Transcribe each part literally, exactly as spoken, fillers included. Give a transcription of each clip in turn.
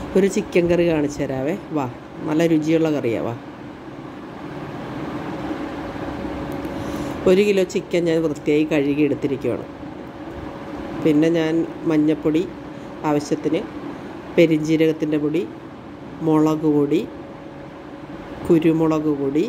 ഒരു ചിക്കൻ കറി കാണിച്ചു തരാവേ. വാ, നല്ല രുചിയുള്ള കറിയാ. വാ, ഒരു കിലോ ചിക്കൻ ഞാൻ വൃത്തിയായി കഴുകി എടുത്തിരിക്കുകയാണ്. പിന്നെ ഞാൻ മഞ്ഞൾപ്പൊടി ആവശ്യത്തിന്, പെരിഞ്ജീരകത്തിൻ്റെ പൊടി, മുളക് പൊടി, കുരുമുളക് പൊടി,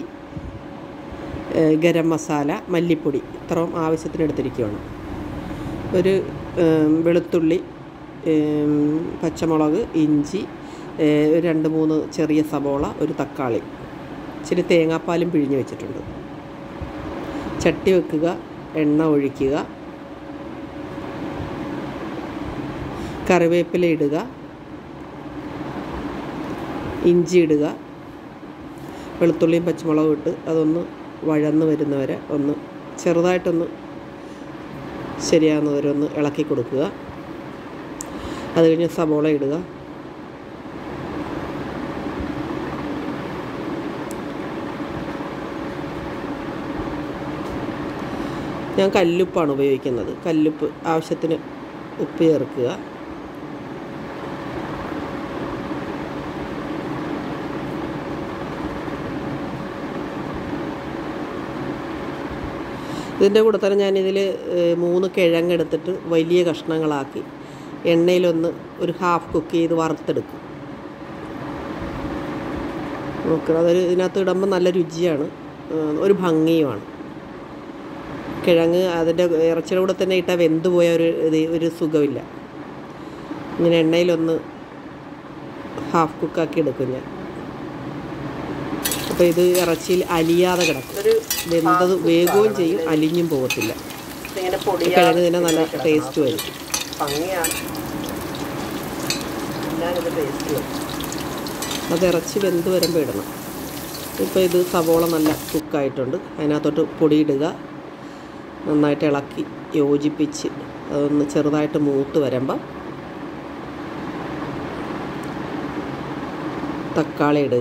ഗരം മസാല, മല്ലിപ്പൊടി ഇത്രയും ആവശ്യത്തിന് എടുത്തിരിക്കുകയാണ്. ഒരു വെളുത്തുള്ളി, പച്ചമുളക്, ഇഞ്ചി, രണ്ട് മൂന്ന് ചെറിയ സബോള, ഒരു തക്കാളി, ഇച്ചിരി തേങ്ങാപ്പാലും പിഴിഞ്ഞ് വെച്ചിട്ടുണ്ട്. ചട്ടി വെക്കുക, എണ്ണ ഒഴിക്കുക, കറിവേപ്പില ഇടുക, ഇഞ്ചി ഇടുക, വെളുത്തുള്ളിയും പച്ചമുളകും ഇട്ട് അതൊന്ന് വഴന്ന് വരുന്നവരെ ഒന്ന് ചെറുതായിട്ടൊന്ന് ശരിയാകുന്നവരെ ഒന്ന് ഇളക്കി കൊടുക്കുക. അത് കഴിഞ്ഞ് സബോള ഇടുക. ഞാൻ കല്ലുപ്പാണ് ഉപയോഗിക്കുന്നത്. കല്ലുപ്പ് ആവശ്യത്തിന് ഉപ്പ് ചേർക്കുക. ഇതിൻ്റെ കൂടെ തന്നെ ഞാനിതിൽ മൂന്ന് കിഴങ്ങെടുത്തിട്ട് വലിയ കഷ്ണങ്ങളാക്കി എണ്ണയിലൊന്ന് ഒരു ഹാഫ് കുക്ക് ചെയ്ത് വറുത്തെടുക്കും. നോക്കണം, അതൊരു ഇതിനകത്ത് ഇടുമ്പോൾ നല്ല രുചിയാണ്, ഒരു ഭംഗിയുമാണ്. കിഴങ്ങ് അതിൻ്റെ ഇറച്ചിയുടെ കൂടെ തന്നെ ഇട്ടാൽ വെന്ത് പോയ ഒരു ഇത് ഒരു സുഖമില്ല. ഇങ്ങനെ എണ്ണയിലൊന്ന് ഹാഫ് കുക്കാക്കി എടുക്കും ഞാൻ. അപ്പോൾ ഇത് ഇറച്ചിയിൽ അലിയാതെ കിടക്കും. ഒരു വെന്തത് വേഗവും ചെയ്യും, അലിഞ്ഞും പോകത്തില്ല. കിഴങ്ങ് തന്നെ നല്ല ടേസ്റ്റ് വരും. ഭംഗിയാണ്, ഞാനിത് ടേസ്റ്റ് വരും. അത് ഇറച്ചി വെന്ത് വരുമ്പോൾ ഇടണം. ഇപ്പോൾ ഇത് സവോള നല്ല കുക്കായിട്ടുണ്ട്. അതിനകത്തോട്ട് പൊടിയിടുക, നന്നായിട്ട് ഇളക്കി യോജിപ്പിച്ച് അതൊന്ന് ചെറുതായിട്ട് മൂത്ത് വരുമ്പം തക്കാളി ഇടുക.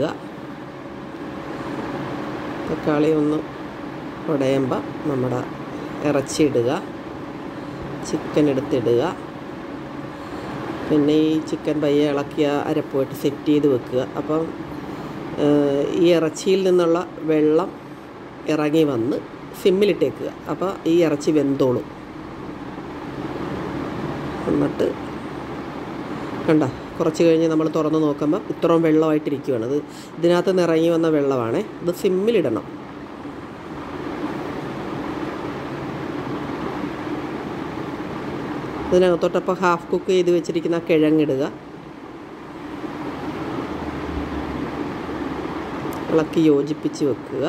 തക്കാളി ഒന്ന് ഉടയുമ്പോൾ നമ്മുടെ ഇറച്ചി ഇടുക, ചിക്കൻ എടുത്തിടുക. പിന്നെ ഈ ചിക്കൻ പയ്യെ ഇളക്കിയ അരപ്പോയിട്ട് സെറ്റ് ചെയ്ത് വെക്കുക. അപ്പം ഈ ഇറച്ചിയിൽ നിന്നുള്ള വെള്ളം ഇറങ്ങി വന്ന് സിമ്മിലിട്ടേക്കുക. അപ്പോൾ ഈ ഇറച്ചി വെന്തോളും. എന്നിട്ട് കണ്ട കുറച്ച് കഴിഞ്ഞ് നമ്മൾ തുറന്ന് നോക്കുമ്പോൾ ഇത്രയും വെള്ളമായിട്ടിരിക്കുകയാണ്. അത് ഇതിനകത്ത് നിന്ന് ഇറങ്ങി വന്ന വെള്ളമാണേ. ഇത് സിമ്മിലിടണം. ഇതിനകത്തോട്ടപ്പോൾ ഹാഫ് കുക്ക് ചെയ്ത് വെച്ചിരിക്കുന്ന കിഴങ്ങിടുക, ഇളക്കി യോജിപ്പിച്ച് വെക്കുക.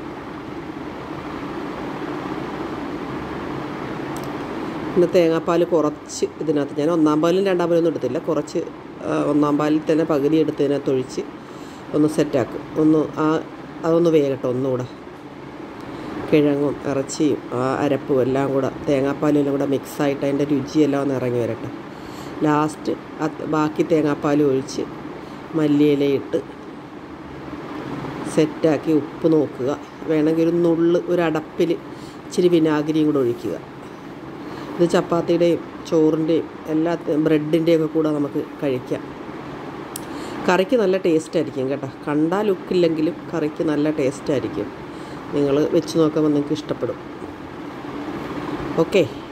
പിന്നെ തേങ്ങാപ്പാൽ കുറച്ച് ഇതിനകത്ത്, ഞാൻ ഒന്നാം പാലും രണ്ടാം പാലൊന്നും എടുത്തില്ല, കുറച്ച് ഒന്നാം പാലിൽ തന്നെ പകുതി എടുത്ത് ഇതിനകത്ത് ഒഴിച്ച് ഒന്ന് സെറ്റാക്കും. ഒന്ന് ആ അതൊന്ന് വേകട്ടെ ഒന്നുകൂടെ. കിഴങ്ങും ഇറച്ചിയും ആ അരപ്പും എല്ലാം കൂടെ തേങ്ങാപ്പാലും എല്ലാം കൂടെ മിക്സായിട്ട് അതിൻ്റെ രുചിയെല്ലാം ഒന്ന് ഇറങ്ങി വരട്ടെ. ലാസ്റ്റ് ബാക്കി തേങ്ങാപ്പാലും ഒഴിച്ച് മല്ലിയിലയിട്ട് സെറ്റാക്കി ഉപ്പ് നോക്കുക. വേണമെങ്കിൽ ഒരു നുള്ള് ഒരു അടപ്പിൽ ഇച്ചിരി വിനാഗിരിയും കൂടെ ഒഴിക്കുക. ഇത് ചപ്പാത്തിയുടെയും ചോറിൻ്റെയും എല്ലാ ബ്രെഡിൻ്റെയും ഒക്കെ കൂടെ നമുക്ക് കഴിക്കാം. കറിക്ക് നല്ല ടേസ്റ്റായിരിക്കും കേട്ടോ. കണ്ടാൽ ലുക്കില്ലെങ്കിലും കറിക്ക് നല്ല ടേസ്റ്റായിരിക്കും. നിങ്ങൾ വെച്ച് നോക്കുമ്പോൾ നിങ്ങൾക്ക് ഇഷ്ടപ്പെടും. ഓക്കെ.